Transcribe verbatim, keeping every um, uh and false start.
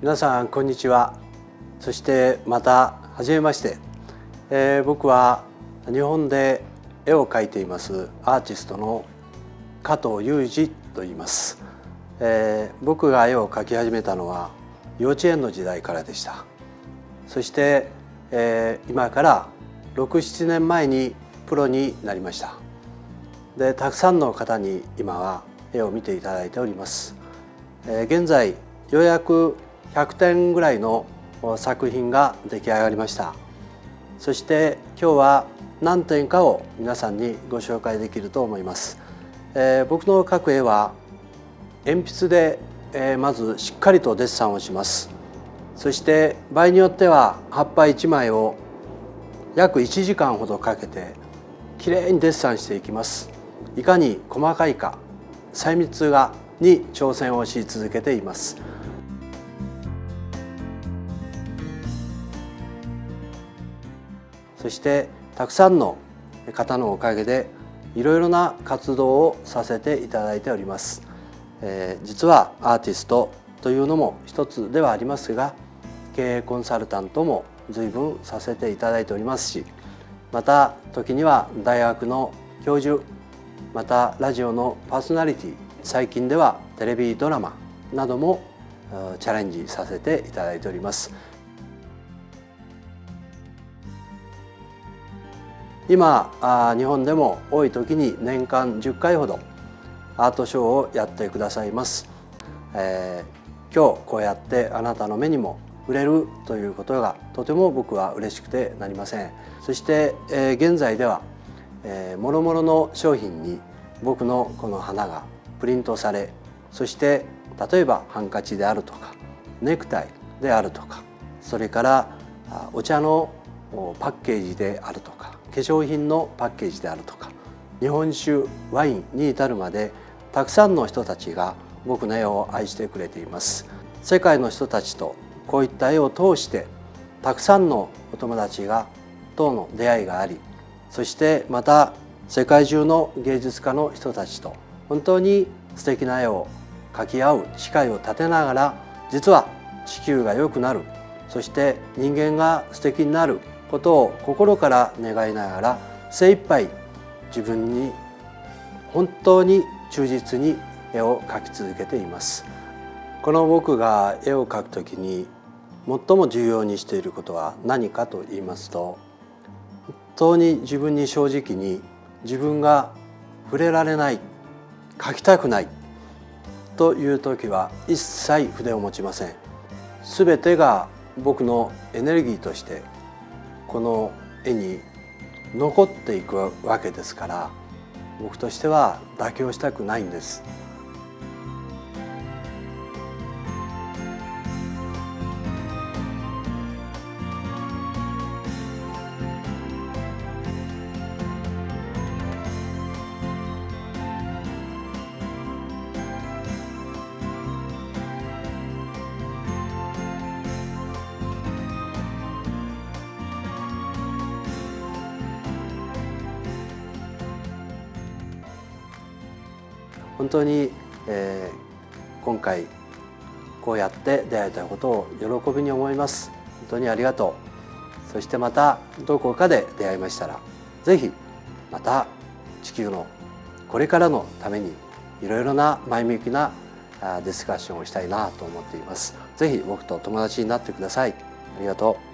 皆さんこんにちは。そしてまたはじめまして、えー、僕は日本で絵を描いていますアーティストの加藤雄二と言います、えー、僕が絵を描き始めたのは幼稚園の時代からでした。そして、えー、今からろく、ななねんまえにプロになりました。でたくさんの方に今は絵を見ていただいております。えー、現在ようやくひゃくてんぐらいの作品が出来上がりました。そして今日は何点かを皆さんにご紹介できると思います。えー、僕の描く絵は鉛筆で、えー、まずしっかりとデッサンをします。そして場合によっては葉っぱいちまいを約いちじかんほどかけてきれいにデッサンしていきます。いかに細かいか、細密画に挑戦をし続けています。そしてたくさんの方のおかげでいろいろな活動をさせていただいております。えー、実はアーティストというのも一つではありますが、経営コンサルタントも随分させていただいておりますし、また時には大学の教授、またラジオのパーソナリティ、最近ではテレビドラマなどもチャレンジさせていただいております。今日本でも多い時に年間じゅっかいほどアートショーをやってくださいます。えー、今日こうやってあなたの目にも触れるということがとても僕は嬉しくてなりません。そして、えー、現在では、えー、もろもろの商品に僕のこの花がプリントされ、そして例えばハンカチであるとかネクタイであるとか、それからお茶のパッケージであるとか、化粧品のパッケージであるとか、日本酒ワインに至るまでたくさんの人たちが僕の絵を愛してくれています。世界の人たちとこういった絵を通してたくさんのお友達がとの出会いがあり、そしてまた世界中の芸術家の人たちと本当に素敵な絵を描き合う機会を立てながら、実は地球が良くなる、そして人間が素敵になることを心から願いながら、精一杯自分に本当に忠実に絵を描き続けています。この僕が絵を描くときに最も重要にしていることは何かと言いますと、本当に自分に正直に自分が触れられない、描きたくないという時は一切筆を持ちません。すべてが僕のエネルギーとしてこの絵に残っていくわけですから、僕としては妥協したくないんです。本当に、えー、今回こうやって出会えたことを喜びに思います。本当にありがとう。そしてまたどこかで出会いましたら、ぜひまた地球のこれからのためにいろいろな前向きなディスカッションをしたいなと思っています。ぜひ僕と友達になってください。ありがとう。